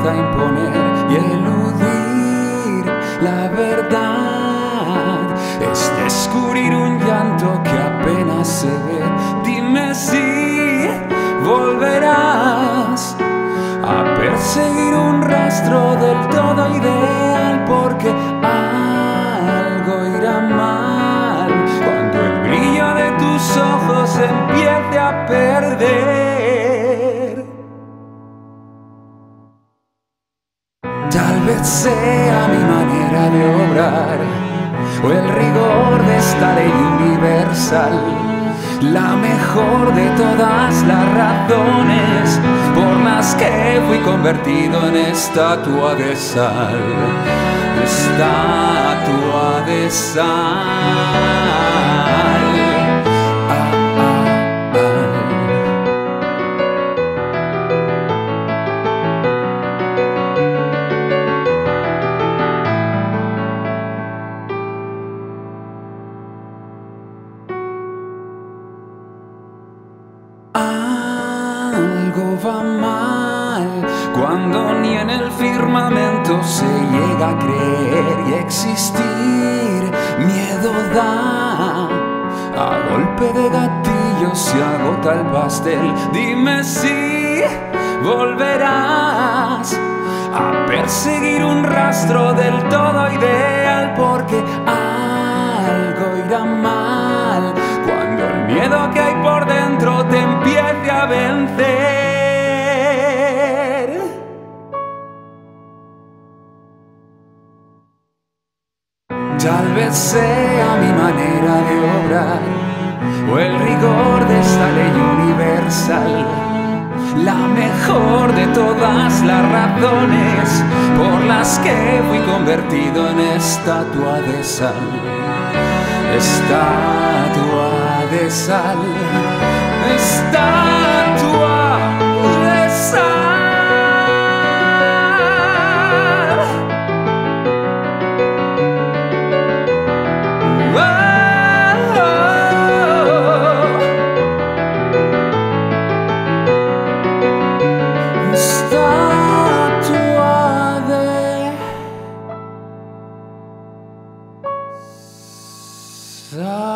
fuerza imponer y eludir la verdad. Es descubrir un llanto que apenas se ve. Dime si volverás a perseguir un rastro del todo ideal, porque algo irá mal cuando el brillo de tus ojos se empiece a perder. Tal vez sea mi manera de obrar o el rigor de esta ley universal, la mejor de todas las razones por las que fui convertido en estatua de sal, estatua de sal. Algo va mal cuando ni en el firmamento se llega a creer y existir. Miedo da, a golpe de gatillo se agota el pastel. Dime si volverás a perseguir un rastro del todo ideal, porque algo irá mal cuando el miedo que hay por dentro te empiece a vencer. Tal vez sea mi manera de obrar o el rigor de esta ley universal, la mejor de todas las razones por las que fui convertido en estatua de sal, estatua de sal, estatua de sal. Estatua de sal.